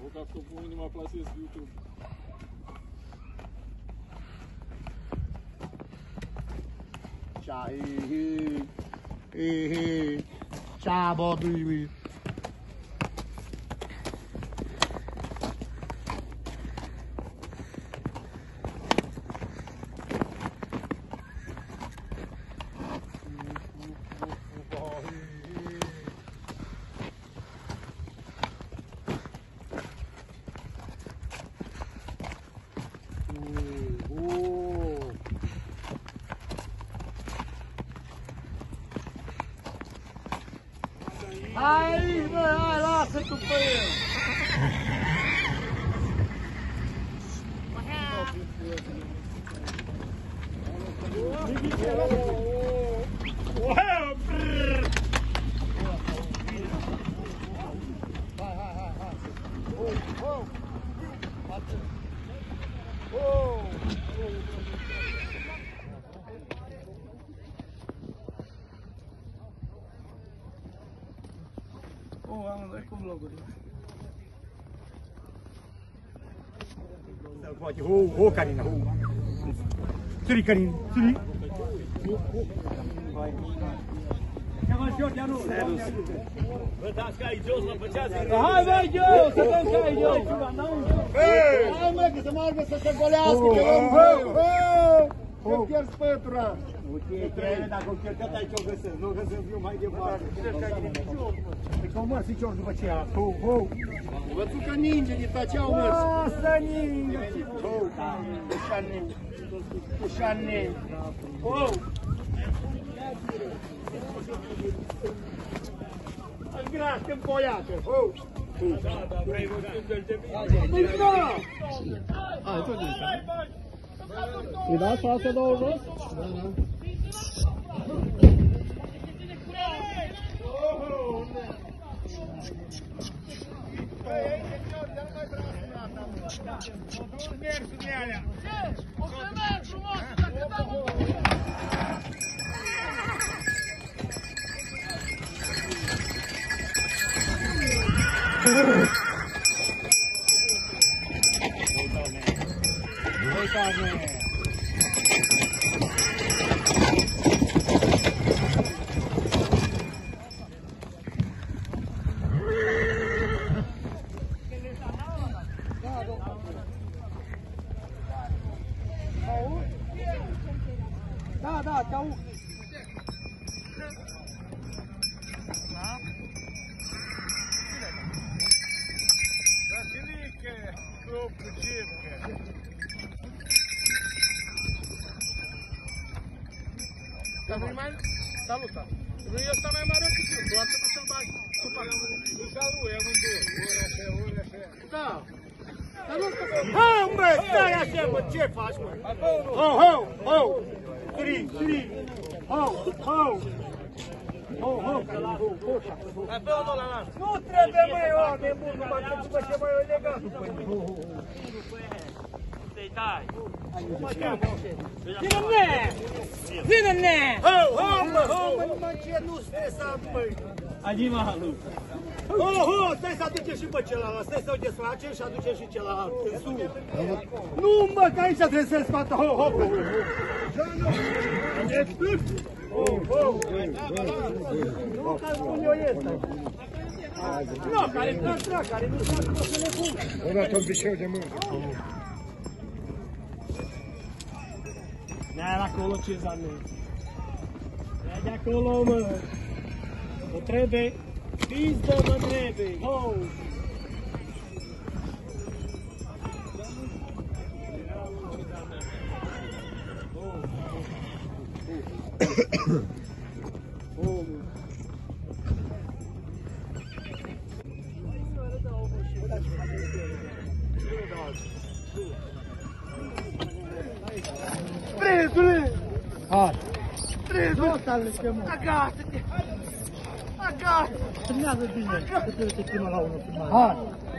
Vou ca să pun inima plasez pe YouTube. Ciao, Bobby. Aí, vai lá, você tu Ho, Karina, ho. Suri, Karina, suri. Hai, vai, Joe, să dăm ca ai, Joe. Hai, mă, că să meargă să se golească, că eu pierd spătura. Dacă o pierdut aici o găsesc, nu o găsesc eu mai departe. Păi că au mers și cior după aceea. Ho. Văd că ninge, din tăcea au mers. Lasă ninge. Ho, ușane. Ho. Îl graște împoiată. Ho. Da, vrei văzut de bine. Hai, tot din asta. Îi dați 620? Da. Da, te aud. Saluta. Nu e ăsta mai mare decât eu, doar trebuie să-l bagi. Nu și-a lui, amândouă. Da. Dar nu ăsta... Hai, mă, stai așa, mă, ce faci, mă? Ho! Suri! Ho! Hai pe unul ăla, las. Nu trebuie, măi, oameni buni, numai că după ce mai e legat după mine. Să-i dai. Vină-ne! Ho, mă, numai ce nu stresa, măi. Anima, lui. Ho, stai să aduce și pe celălalt, stai să o desface și aduce și celălalt, în sus. Nu, mă, că aici trebuie să-l scoată, ho. Nu, că spun eu este. Nu, care nu știu cum să le pun. O dat un bișeu de mână. Ia acolo, Cezane. Ia de acolo, mă. Mă trebuie. Pizdă, mă trebuie. Ho! Prezule! Hai! Prezule! Agață-te! Agață! Terminează bine, că trebuie să chimă la unul. Hai!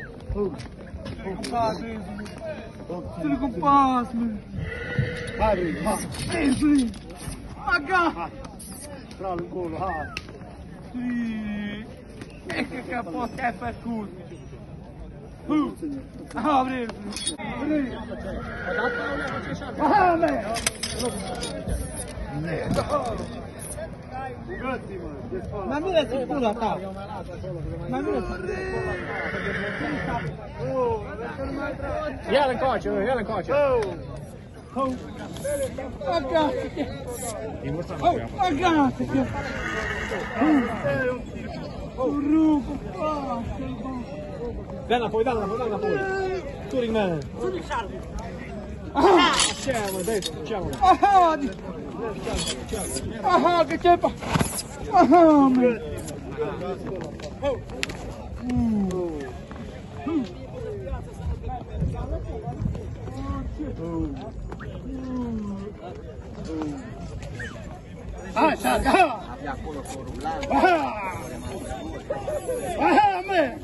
Ține cu pas, mă! Hai! Prezule! Agață! Trag încolo, hai! E că poți ai făcut! Aha, vrei. Aha, me. Ma mira sul culo ta. Ma mira sul Ia-l încoace, ia-l încoace. Agați-te! Rupo, Dai înapoi, dai înapoi. Turic mele. Ce mă, dai, ce mă. aha, că ce pa! Aha, mă! Așa, da! Aha, mă!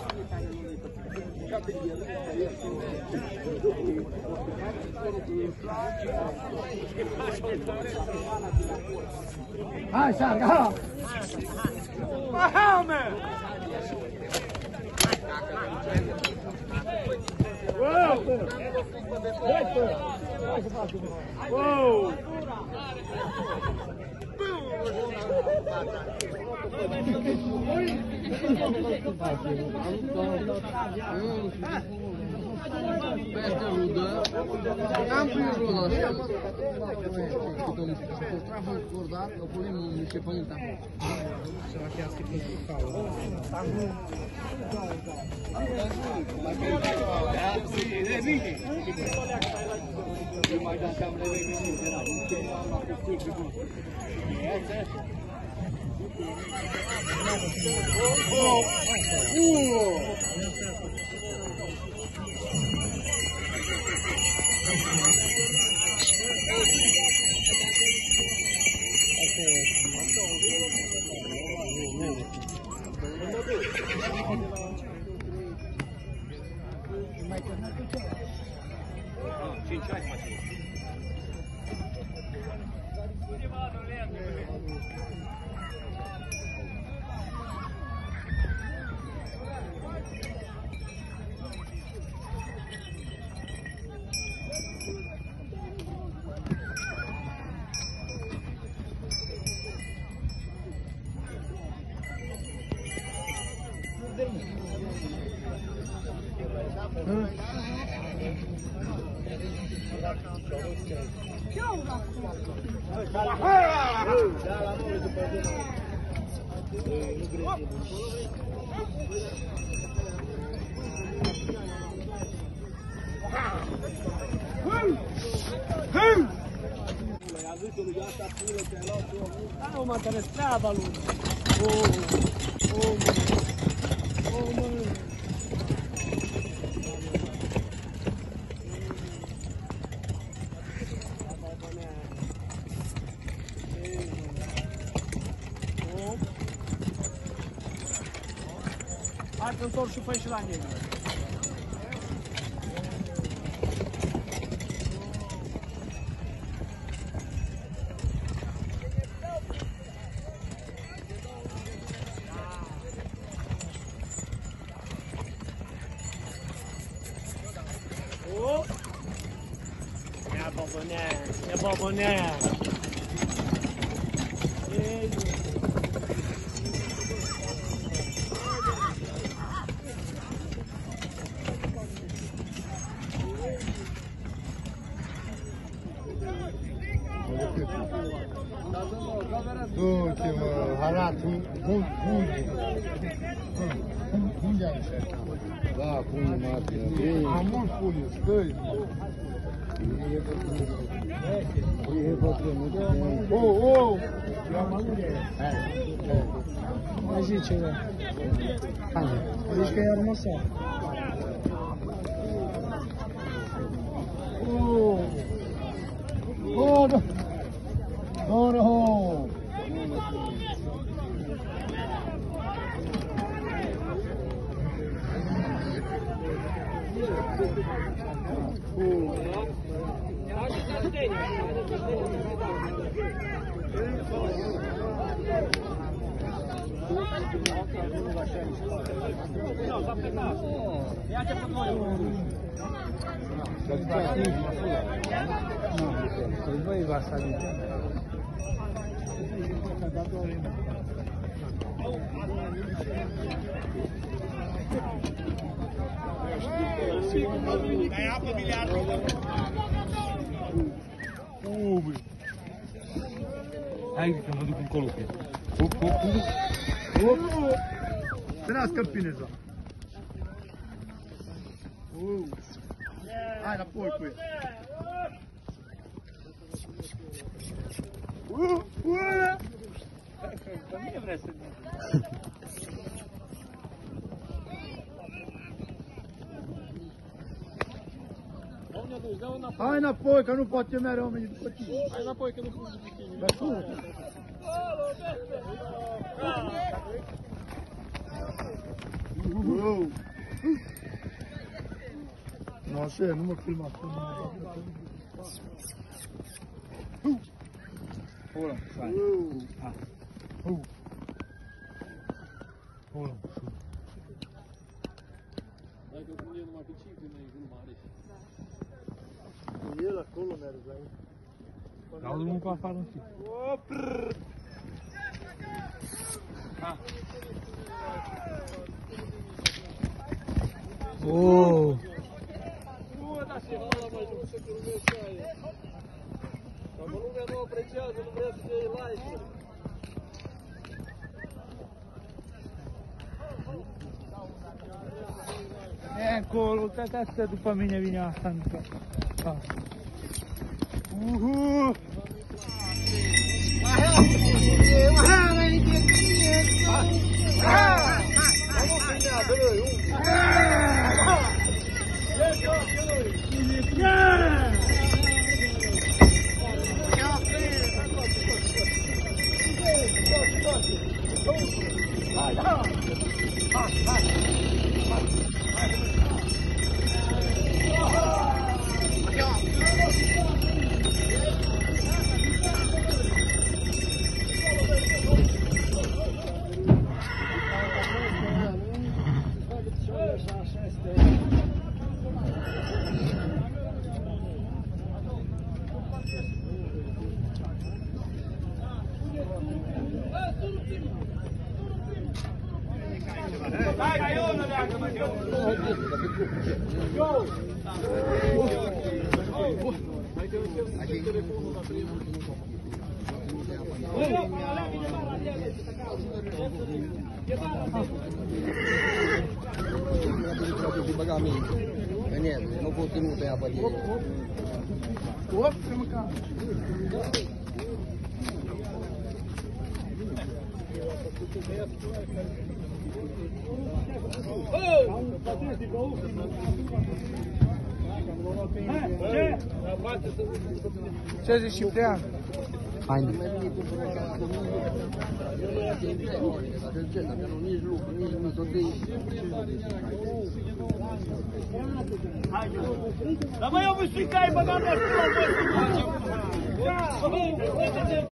Așa, da! Aha, mă! Wow! Wow! Peste rudă, am prin rudă, așa mă, când se trafă în cordat, că punem niște pământa. Ah, ma te ne strada lui. Hai că întorc și fă și la mine. E bobonea. Du-te, mă, Harat, unde ai așa? Da, pune matre. Am mult pune, stai. Oh! Mai zice, da. Zici că e armăsat. Oh, da. Oh, Voi va salire. Hai că mă duc încolo. Trească Pineza. Hai înapoi cu el. Mine vrea să Hai înapoi, că nu poate mereu oamenii după tine. Hai înapoi că nu pot după tine. Dar cum? Nu așa, nu mă filma. Ora, sai. Ora. Dacă pune numai pe 5 când ai mare. El acolo merge, ai? Dau drumul pe afară în fi. Oh! Nu, dar și ăla mai jucă să te rumești aia. Dacă lumea nu apreciază, nu vrea să te iei like-uri. E acolo, uitați-te după mine vine asta încă. Di pagamento. E niente, non contenuto è a partire. Ce zici, Ciprian? Haide. Dar mai eu vă spui că ai băgat la